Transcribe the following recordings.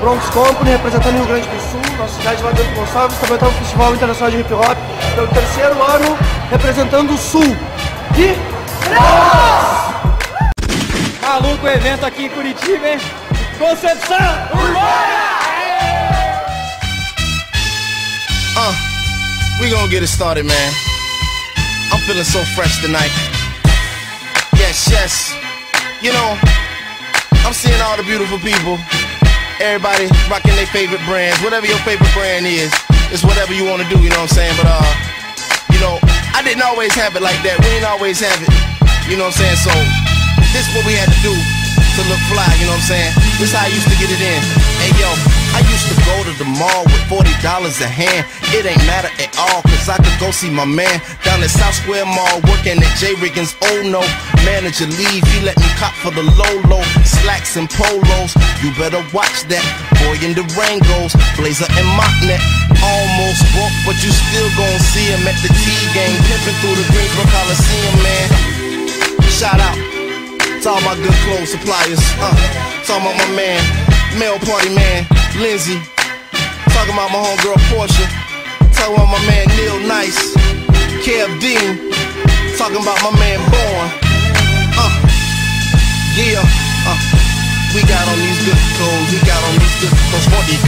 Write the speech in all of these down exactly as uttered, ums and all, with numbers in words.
Bronx Company, representando o Rio Grande do Sul, nossa cidade lá dentro de Gonçalves, também está no Festival Internacional de Hip Hop, pelo terceiro ano, representando o Sul. E... Maluco evento aqui em Curitiba, hein? Concepção! Uh, we gonna get it started, man. I'm feeling so fresh tonight. Yes, yes. You know, I'm seeing all the beautiful people. Everybody rocking their favorite brands. Whatever your favorite brand is, it's whatever you want to do, you know what I'm saying? But, uh, you know, I didn't always have it like that. We didn't always have it, you know what I'm saying? So, this is what we had to do to look fly, you know what I'm saying? This is how I used to get it in. Hey, yo, I used to go to the mall with forty dollars a hand. It ain't matter at all, cause I could go see my man down at South Square Mall, working at J. Riggins. Oh no, manager leave, he let me cop for the low-low, slacks and polos. You better watch that, boy in the Rangos, blazer and mock net. Almost broke, but you still gon' see him at the T-game, pimping through the Greensboro Coliseum, man. Shout out to all my good clothes suppliers, uh, talking about my man, Male Party Man, Lindsay, talking about my homegirl Portia, talking about my man Neil Nice, Kev Dean, talking about my man Born, uh, yeah, uh, we got on these good clothes, we got on these good clothes for you.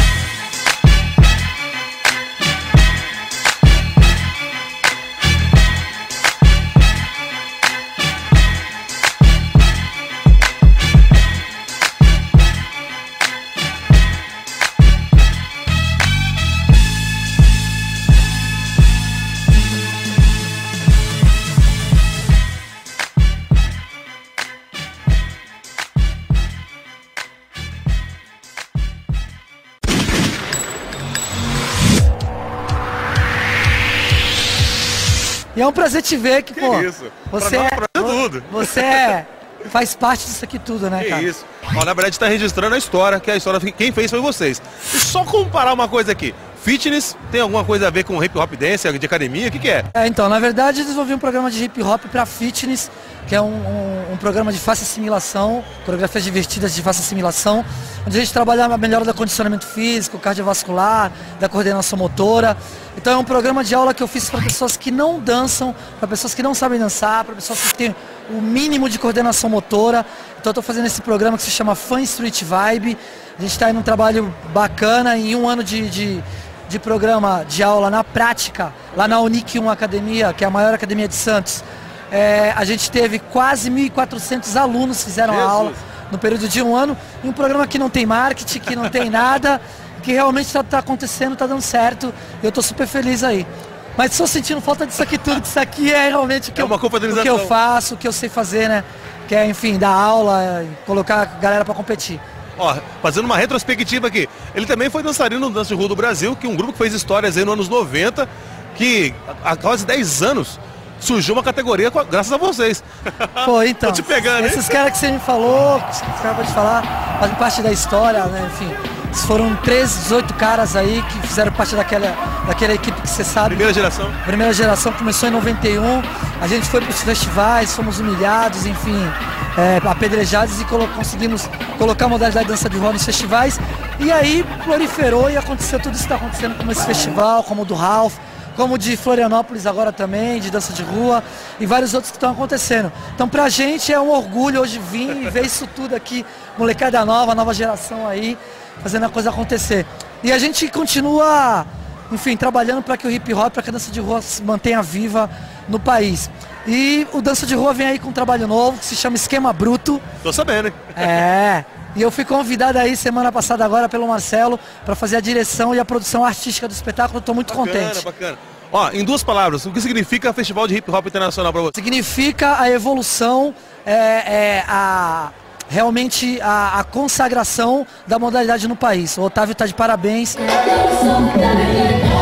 E é um prazer te ver que, que pô, isso? você, pra é, nós, pra tudo. você é, faz parte disso aqui tudo, né, que cara? isso. Ó, na verdade está registrando a história, que a história quem fez foi vocês. E só comparar uma coisa aqui, fitness tem alguma coisa a ver com hip hop dance, de academia, o que que é? É, então, na verdade, eu desenvolvi um programa de hip hop para fitness, que é um, um, um programa de fácil assimilação, coreografias divertidas de fácil assimilação, onde a gente trabalha a melhora do condicionamento físico, cardiovascular, da coordenação motora. Então é um programa de aula que eu fiz para pessoas que não dançam, para pessoas que não sabem dançar, para pessoas que têm o mínimo de coordenação motora. Então eu estou fazendo esse programa que se chama Fun Street Vibe. A gente está aí num trabalho bacana, em um ano de, de, de programa de aula na prática, lá na Unic um Academia, que é a maior academia de Santos. É, a gente teve quase mil e quatrocentos alunos que fizeram a aula no período de um ano, em um programa que não tem marketing, que não tem nada, que realmente está tá acontecendo, está dando certo, e eu estou super feliz aí. Mas estou sentindo falta disso aqui tudo, que isso aqui é realmente o que, é eu, uma o que eu faço, o que eu sei fazer, né? Que é, enfim, dar aula, colocar a galera para competir. Ó, fazendo uma retrospectiva aqui, ele também foi dançarino no Dança de Rua do Brasil, que é um grupo que fez histórias aí nos anos noventa, que há quase dez anos surgiu uma categoria graças a vocês. Pô, então, tô te pegando, hein? Esses caras que você me falou, que você acabou de falar, fazem parte da história, né? Enfim, foram treze, dezoito caras aí que fizeram parte daquela, daquela equipe que você sabe. Primeira geração. Primeira geração começou em noventa e um, a gente foi para os festivais, fomos humilhados, enfim, é, apedrejados e colo conseguimos colocar a modalidade de dança de rua nos festivais. E aí proliferou e aconteceu tudo isso que está acontecendo, como esse festival, como o do Ralph, como de Florianópolis agora também, de dança de rua, e vários outros que estão acontecendo. Então pra gente é um orgulho hoje vir e ver isso tudo aqui, molecada nova, nova geração aí, fazendo a coisa acontecer. E a gente continua, enfim, trabalhando para que o hip hop, para que a dança de rua se mantenha viva no país. E o Dança de Rua vem aí com um trabalho novo, que se chama Esquema Bruto. Tô sabendo, hein? É. E eu fui convidado aí semana passada agora pelo Marcelo para fazer a direção e a produção artística do espetáculo. Estou muito bacana, contente. Bacana. Ó, em duas palavras, o que significa Festival de Hip Hop Internacional para você? Significa a evolução, é, é, a, realmente a, a consagração da modalidade no país. O Otávio está de parabéns.